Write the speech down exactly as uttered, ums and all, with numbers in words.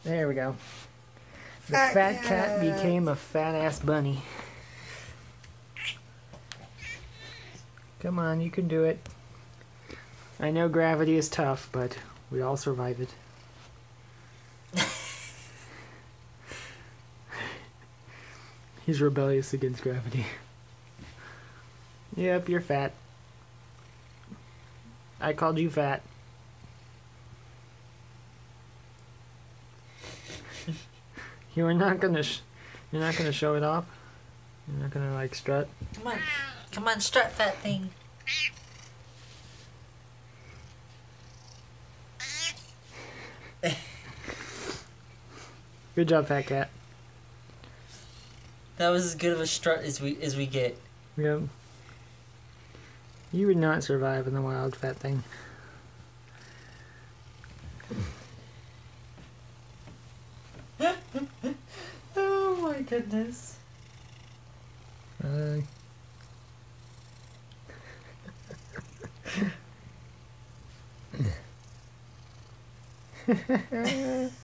There we go. The Fat fat cat cat. became a fat ass bunny. Come on, you can do it. I know gravity is tough, but we all survive it. He's rebellious against gravity. Yep, you're fat. I called you fat. You are not gonna. Sh- you're not gonna show it off. You're not gonna like strut. Come on. Come on, strut, fat thing. Good job, fat cat. That was as good of a strut as we as we get. Yep. You would not survive in the wild, fat thing. Oh my goodness. Uh...